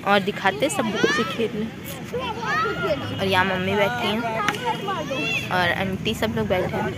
और दिखाते सब बच्चे खेलने। और यहाँ मम्मी बैठी हैं और आंटी सब लोग बैठे हैं।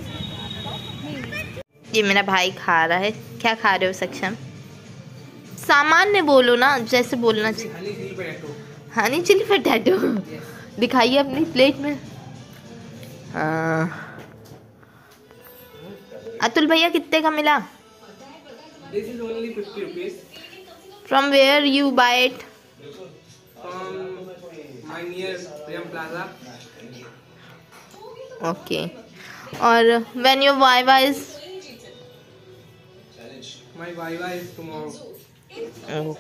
ये मेरा भाई खा रहा है। क्या खा रहे हो सक्षम? सामान्य बोलो ना, जैसे बोलना चाहिए। हनी चिली पोटैटो दिखाइए अपनी प्लेट में। अतुल भैया कितने का मिला? This is only 50 rupees. From where you buy it? From my near Priyam Plaza. Okay. और when your viva is? My viva is tomorrow. Oh.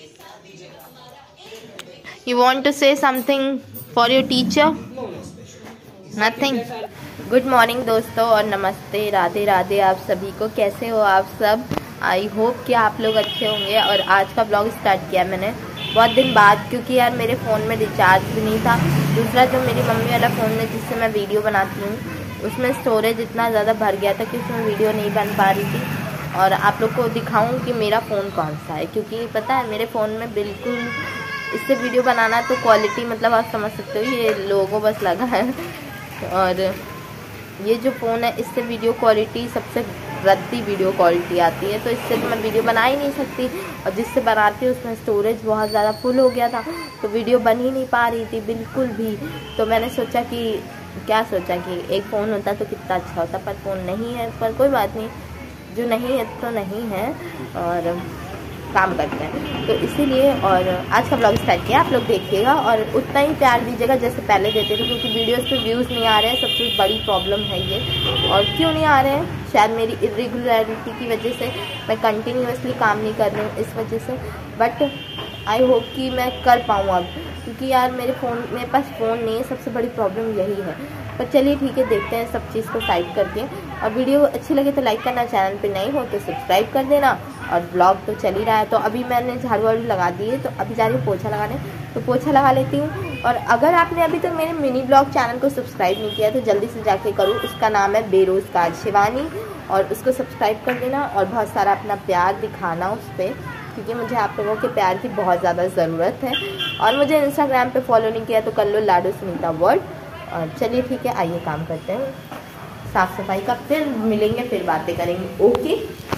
You want to say something for your teacher? Nothing. Good morning दोस्तों और नमस्ते, राधे राधे आप सभी को। कैसे हो आप सब? आई होप कि आप लोग अच्छे होंगे। और आज का ब्लॉग स्टार्ट किया मैंने बहुत दिन बाद, क्योंकि यार मेरे फ़ोन में रिचार्ज भी नहीं था। दूसरा जो मेरी मम्मी वाला फ़ोन है जिससे मैं वीडियो बनाती हूँ, उसमें स्टोरेज इतना ज़्यादा भर गया था कि उसमें वीडियो नहीं बन पा रही थी। और आप लोग को दिखाऊँ कि मेरा फ़ोन कौन सा है, क्योंकि पता है मेरे फ़ोन में बिल्कुल इससे वीडियो बनाना तो क्वालिटी, मतलब आप समझ सकते हो, ये लोगो बस लगा है। और ये जो फ़ोन है इससे वीडियो क्वालिटी सबसे रद्दी वीडियो क्वालिटी आती है, तो इससे तो मैं वीडियो बना ही नहीं सकती। और जिससे बनाती हूँ उसमें स्टोरेज बहुत ज़्यादा फुल हो गया था, तो वीडियो बन ही नहीं पा रही थी बिल्कुल भी। तो मैंने सोचा कि एक फ़ोन होता तो कितना अच्छा होता, पर फ़ोन नहीं है। पर कोई बात नहीं, जो नहीं है तो नहीं है और काम करते हैं, तो इसीलिए। और आज का ब्लॉग स्टार्ट किया, आप लोग देखिएगा और उतना ही प्यार दीजिएगा जैसे पहले देते थे, क्योंकि वीडियोस पे व्यूज़ नहीं आ रहे हैं। सबसे बड़ी प्रॉब्लम है ये। और क्यों नहीं आ रहे हैं? शायद मेरी इरेगुलरिटी की वजह से, मैं कंटिन्यूसली काम नहीं कर रही हूँ इस वजह से। बट आई होप कि मैं कर पाऊँ अब, क्योंकि यार मेरे पास फ़ोन नहीं है, सबसे बड़ी प्रॉब्लम यही है। पर चलिए ठीक है, देखते हैं सब चीज़ को साइड करके। और वीडियो अच्छी लगे तो लाइक करना, चैनल पे नए हो तो सब्सक्राइब कर देना। और ब्लॉग तो चल ही रहा है, तो अभी मैंने झाड़ू वाड़ू लगा दी है, तो अभी जा रही हूँ पोछा लगाने, तो पोछा लगा लेती हूँ। और अगर आपने अभी तक मेरे मिनी ब्लॉग चैनल को सब्सक्राइब नहीं किया तो जल्दी से जाके करो। उसका नाम है बेरोज़गार शिवानी, और उसको सब्सक्राइब कर देना और बहुत सारा अपना प्यार दिखाना उस पर, क्योंकि मुझे आप लोगों के प्यार की बहुत ज़्यादा ज़रूरत है। और मुझे इंस्टाग्राम पे फॉलो नहीं किया तो कर लो, लाडू सुनीता वर्ल्ड। और चलिए ठीक है, आइए काम करते हैं साफ़ सफाई का, फिर मिलेंगे, फिर बातें करेंगे। ओके,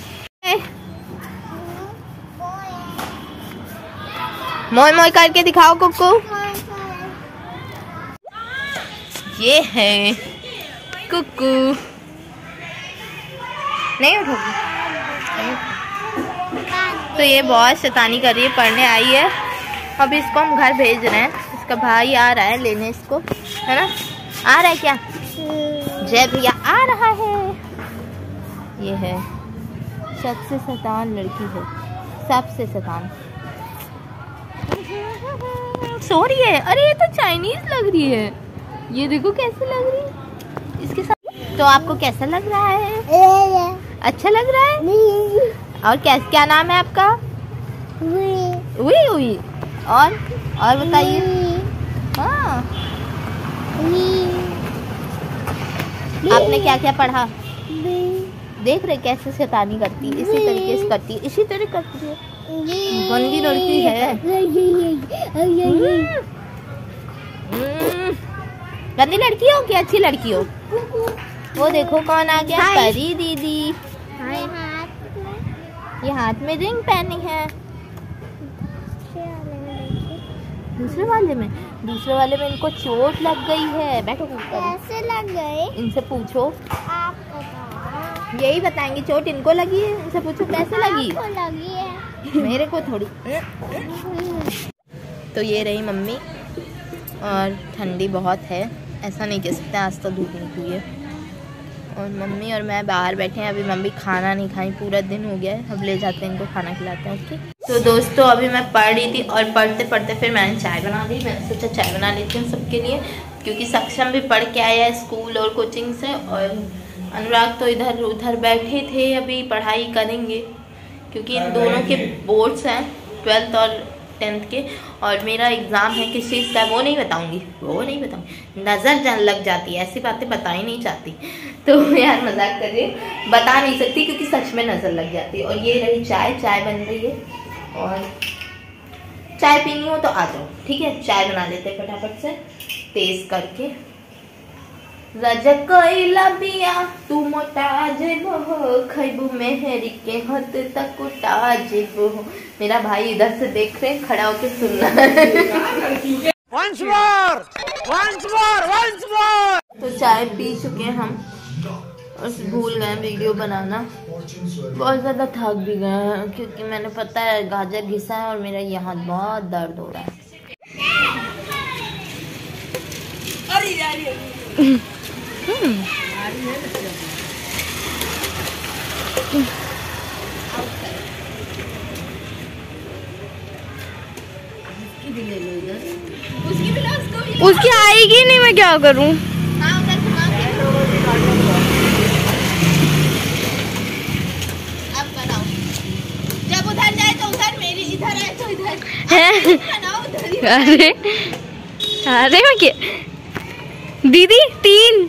मोय मोय करके दिखाओ कुक्कू। ये है कुक्कू, नहीं उठोगी? तो ये बहुत शैतानी कर रही है, पढ़ने आई है। अभी इसको हम घर भेज रहे हैं, इसका भाई आ रहा है लेने इसको, है ना? आ रहा है क्या? जय भैया आ रहा है। ये है सबसे शैतान लड़की है, सबसे शैतान। सो रही है। अरे ये तो चाइनीज लग रही है, ये देखो कैसे लग रही है इसके साथ। तो आपको कैसा लग रहा है? अच्छा लग रहा है? और क्या नाम है आपका? उई उई। और बताइए। हाँ, आपने क्या क्या पढ़ा? देख रहे कैसे शैतानी करती है, इसी तरीके से करती है, इसी तरह करती है। गंदी लड़की है। गंदी लड़की हो कि अच्छी लड़की हो? वो देखो कौन आ गया, परी दीदी। ये हाथ में रिंग पहनी है। दूसरे वाले में इनको चोट लग गई है। बैठो, कैसे लग गई? इनसे पूछो, आप बताओ। यही बताएंगे, चोट इनको लगी है, इनसे पूछो कैसे लगी। आपको लगी है, मेरे को थोड़ी। तो ये रही मम्मी, और ठंडी बहुत है, ऐसा नहीं कह सकते, आज तो धूप निकली है। और मम्मी और मैं बाहर बैठे हैं। अभी मम्मी खाना नहीं खाई, पूरा दिन हो गया है, अब ले जाते हैं इनको, खाना खिलाते हैं। ओके, तो दोस्तों अभी मैं पढ़ रही थी और पढ़ते पढ़ते फिर मैंने चाय बना दी। मैंने सोचा चाय बना लेती हूँ सबके लिए, क्योंकि सक्षम भी पढ़ के आया है स्कूल और कोचिंग से, और अनुराग तो इधर उधर बैठे थे, अभी पढ़ाई करेंगे, क्योंकि इन दोनों के बोर्ड्स हैं 12th और 10th के। और मेरा एग्ज़ाम है किस चीज़ का वो नहीं बताऊंगी, नज़र लग जाती है, ऐसी बातें बता ही नहीं चाहती। तो यार मजाक कर रही हूँ, बता नहीं सकती क्योंकि सच में नज़र लग जाती है। और ये रही चाय बन रही है, और चाय पीनी हो तो आ जाओ, ठीक है। चाय बना लेते हैं फटाफट से तेज करके। रजक बिया तू मोटा जेबो खैबू मेहरी के हद तक उठा जेबो। मेरा भाई इधर से देख रहे, खड़ा होके सुन रहा है। Once more। तो चाय पी चुके हैं हम और भूल गए वीडियो बनाना। बहुत ज़्यादा थक भी गए हैं क्योंकि मैंने पता है गाजर घिसा है और मेरा यहाँ बहुत दर्द हो रहा है। उसकी आएगी नहीं, मैं क्या करूं। अब बनाओ, जब उधर जाए तो उधर, मेरी इधर है तो इधर बनाओ। अरे अरे मैं क्या दीदी 3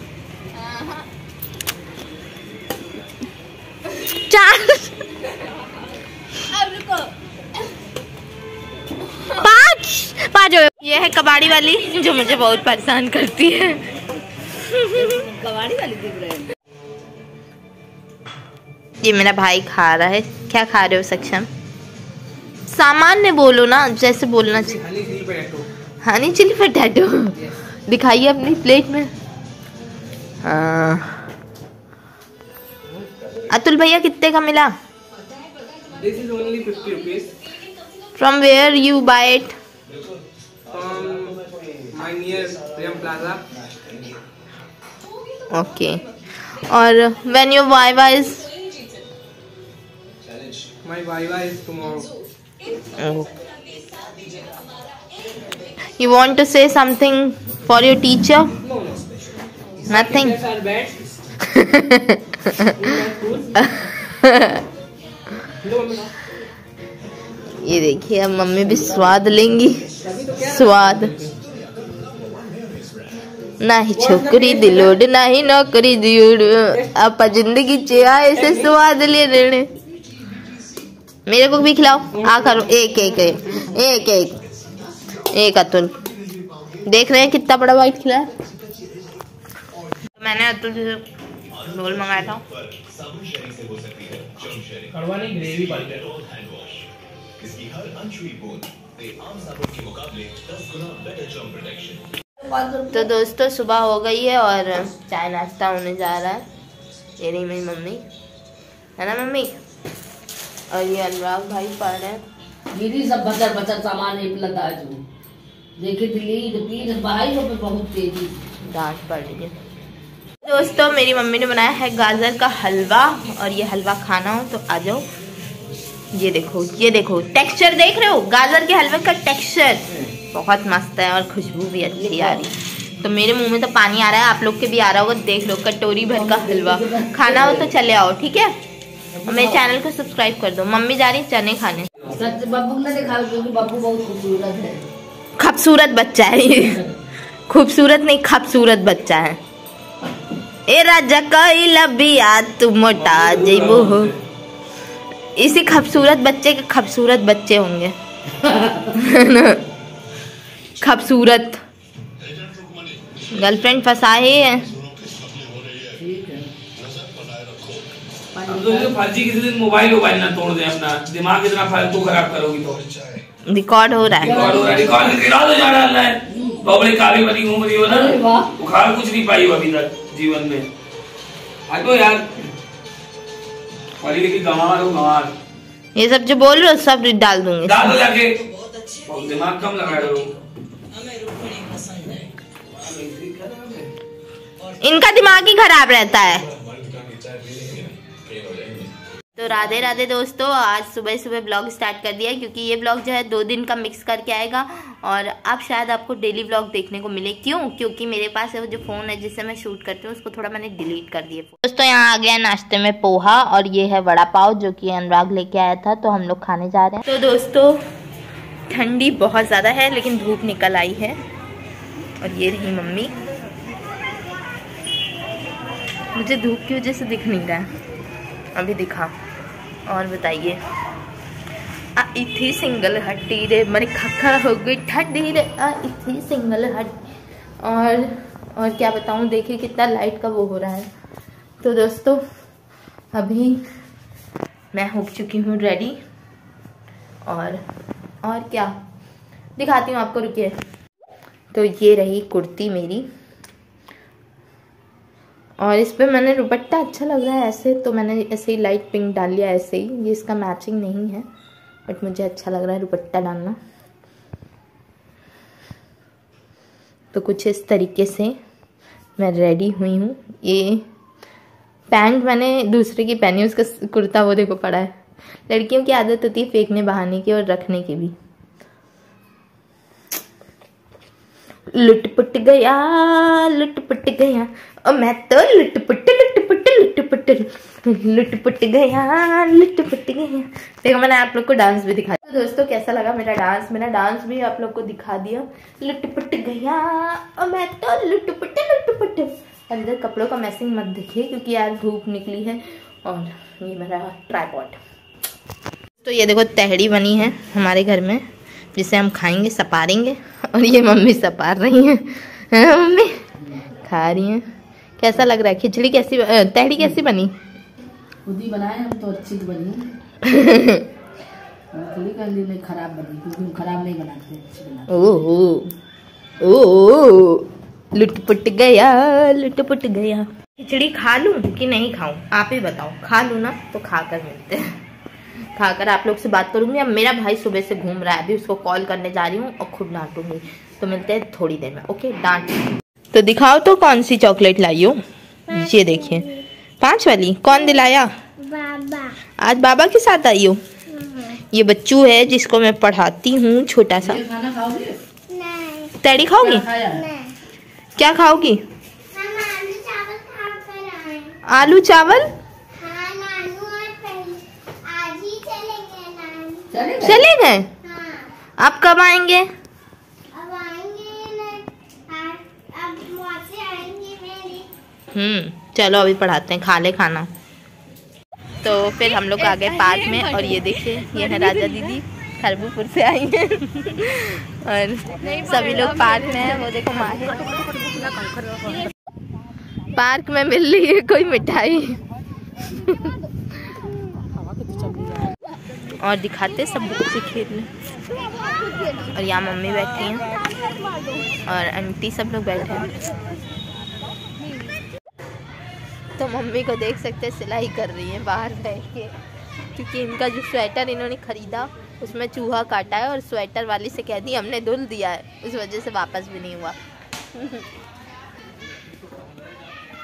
4 अब रुको 5 हो। ये है कबाड़ी वाली जो मुझे बहुत परेशान करती है। कबाड़ी वाली दिख रही है। ये मेरा भाई खा रहा है। क्या खा रहे हो सक्षम? सामान्य बोलो ना, जैसे बोलना चाहिए। हनी चिली पोटैटो दिखाइए अपनी प्लेट में। अतुल भैया कितने का मिला? This is only 50 rupees. From where you buy it? From my near Prem Plaza. Okay. और when your viva is? My viva is tomorrow. Oh. You want to say something for your teacher? No. Nothing. Teachers are bad. ये देखिए अब mummy भी स्वाद लेंगी। स्वाद ना ही छोकरी दिलोड ना ही नौकरी दियोड, आप जिंदगी चिया ऐसे स्वाद ले रहे। मेरे को भी खिलाओ। आ करो एक एक एक एक एक एक। अतुल देख रहे हैं कितना बड़ा बाइट खिलाया। मैंने अतुल से रोल मंगाया था। ग्रेवी तो दोस्तों सुबह हो गई है और चाय नाश्ता होने जा रहा है। ये रही मेरी मम्मी, है ना मम्मी? और ये अनुराग भाई पढ़ रहे हैं। दीदी सब बचर बचर सामान एक लगा जो देखे दिल्ली भाई पे बहुत तेजी डांट पड़ रही है। दोस्तों मेरी मम्मी ने बनाया है गाजर का हलवा और ये हलवा खाना हो तो आ जाओ। ये देखो टेक्सचर देख रहे हो? गाजर के हलवे का टेक्सचर बहुत मस्त है और खुशबू भी अच्छी आ रही। तो मेरे मुंह में तो पानी आ रहा है, आप लोग के भी आ रहा होगा। देख लो कटोरी भर का हलवा। खाना हो तो चले आओ, ठीक है। और मेरे चैनल को सब्सक्राइब कर दो। मम्मी जा रही चने खाने। सच बब्बू ने दिखा क्योंकि बब्बू बहुत खूबसूरत है। खूबसूरत बच्चा है ये। खूबसूरत नहीं, खूबसूरत बच्चा है। ए राजा कई लबिया तू मोटा जेबो हो। इसी खूबसूरत बच्चे के खूबसूरत बच्चे होंगे। खूबसूरत गर्लफ्रेंड फंसाए है। फर्जी किसी दिन मोबाइल ना तोड़ दे अपना दिमाग इतना फालतू खराब करोगी तो। रिकॉर्ड हो रहा है। रिकॉर्ड तो जा रहा है। बहुत बड़ी काली बनी घूम रही हो ना, बुखार कुछ नहीं पाई अभी तक जीवन में। आजो यार पढ़ी लिखी गंवार हो गंवार। ये सब जो बोल रहे हो सब डाल दूंगी। डाल दो जाके, दिमाग कम लगा रहे हो। इनका दिमाग ही खराब रहता है। तो राधे राधे दोस्तों, आज सुबह सुबह ब्लॉग स्टार्ट कर दिया क्योंकि ये ब्लॉग जो है 2 दिन का मिक्स करके आएगा और अब शायद आपको डेली ब्लॉग देखने को मिले। क्यों? क्योंकि मेरे पास है वो जो फ़ोन है जिससे मैं शूट करती हूँ उसको थोड़ा मैंने डिलीट कर दिया। दोस्तों यहाँ आ गया नाश्ते में पोहा और ये है वड़ा पाव जो कि अनुराग लेके आया था, तो हम लोग खाने जा रहे हैं। तो दोस्तों ठंडी बहुत ज़्यादा है लेकिन धूप निकल आई है और ये रही मम्मी। मुझे धूप की वजह से दिख नहीं रहा है, अभी दिखा। और बताइए इथी सिंगल हट्टी रे मरे खखा हो गई ठंडी रे इथी सिंगल हट। और क्या बताऊँ, देखिए कितना लाइट का वो हो रहा है। तो दोस्तों अभी मैं हो चुकी हूँ रेडी और क्या दिखाती हूँ आपको, रुकिए। तो ये रही कुर्ती मेरी और इस पे मैंने दुपट्टा अच्छा लग रहा है ऐसे, तो मैंने ऐसे ही लाइट पिंक डाल लिया ऐसे ही। ये इसका मैचिंग नहीं है बट मुझे अच्छा लग रहा है दुपट्टा डालना। तो कुछ इस तरीके से मैं रेडी हुई हूँ। ये पैंट मैंने दूसरे की पहनी, उसका कुर्ता वो देखो पड़ा है। लड़कियों की आदत होती है फेंकने बहाने की और रखने की भी। लुटपुट गया और मैं तो लुटपुट गया। देखो मैंने आप लोग को डांस भी दिखाया। तो दोस्तों कैसा लगा मेरा डांस भी आप लोग को दिखा दिया। लुटपुट गया और मैं तो लुटपुट। अंदर कपड़ों का मैसिंग मत देखिए क्योंकि यार धूप निकली है। और ये मेरा ट्राइपॉड। तो ये देखो तहड़ी बनी है हमारे घर में जिसे हम खाएंगे, सपारेंगे। और ये मम्मी सपार रही हैं, मम्मी खा रही हैं। कैसा लग रहा है खिचड़ी कैसी, तहड़ी कैसी बनी? खुद ही बनाए हम तो अच्छी तो बनी। थोड़ी कर ली नहीं खराब बनी क्योंकि हम खराब नहीं बनाते, अच्छी बनाते। ओह लुटपुट गया। खिचड़ी खा लूं कि नहीं खाऊं आप ही बताओ। खा लूं ना तो खाकर मिलते हैं, खाकर आप लोग से बात करूंगी। अब मेरा भाई सुबह से घूम रहा है, अभी उसको कॉल करने जा रही हूँ और खुद डांटूंगी। तो मिलते हैं थोड़ी देर में, ओके? डांट तो दिखाओ तो कौन सी चॉकलेट लाई हो। ये देखिए 5 वाली। कौन दिलाया? बाबा। आज बाबा के साथ आई हो? ये बच्चू है जिसको मैं पढ़ाती हूँ, छोटा सा। खाना खाओगे? तैड़ी खाओगी? क्या खाओगी? आलू चावल। चले गए? आप कब आएंगे? अब आएंगे अब मौसी आएंगी मेरी। चलो अभी पढ़ाते हैं, खा ले खाना। तो फिर हम लोग आ गए पार्क में और ये देखिए ये है राजा दीदी, खरबूपुर से आई हैं। और सभी लोग पार्क में हैं। वो देखो माहिर पार्क में मिल रही है कोई मिठाई। और दिखाते सब बच्चे खेलने। और यहाँ मम्मी बैठी हैं और आंटी सब लोग बैठे हैं। तो मम्मी को देख सकते हैं सिलाई कर रही है बाहर बैठ के, क्योंकि इनका जो स्वेटर इन्होंने ख़रीदा उसमें चूहा काटा है और स्वेटर वाली से कह दी हमने धुल दिया है, उस वजह से वापस भी नहीं हुआ।